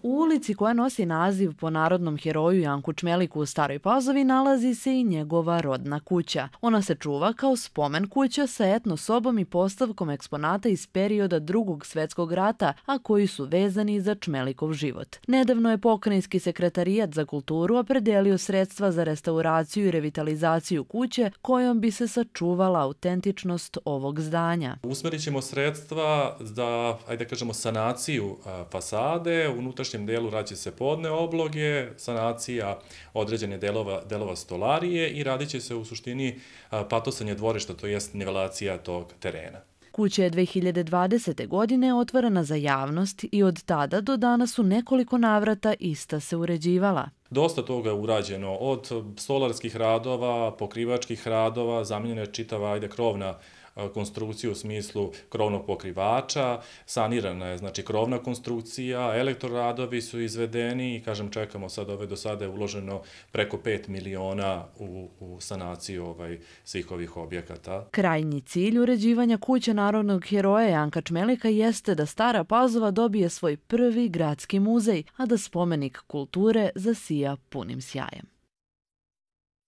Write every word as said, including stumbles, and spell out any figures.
U ulici koja nosi naziv po narodnom heroju Janku Čmeliku u Staroj Pazovi nalazi se i njegova rodna kuća. Ona se čuva kao spomen kuća sa etno sobom i postavkom eksponata iz perioda Drugog svetskog rata, a koji su vezani za Čmelikov život. Nedavno je Pokrajinski sekretarijat za kulturu opredelio sredstva za restauraciju i revitalizaciju kuće kojom bi se sačuvala autentičnost ovog zdanja. Usmerit ćemo sredstva za, ajde kažemo, sanaciju fasade, u unutrašnjem delu raće se podne obloge, sanacija određene delova, delova stolarije i radit će se u suštini patosanje dvorišta, to jest nivelacija tog terena. Kuća je dve hiljade dvadesete. godine otvorena za javnost i od tada do danas u nekoliko navrata ista se uređivala. Dosta toga je urađeno, od stolarskih radova, pokrivačkih radova, zamijenjena je čitava, ajde, krovna konstrukcija u smislu krovnog pokrivača, sanirana je, znači, krovna konstrukcija, elektroradovi su izvedeni i, kažem, čekamo sad ove do sada je uloženo preko pet miliona u, u sanaciju ovaj, svih ovih objekata. Krajnji cilj uređivanja kuće narodnog heroja Janka Čmelika jeste da Stara Pazova dobije svoj prvi gradski muzej, a da spomenik kulture zasija punim sjajem.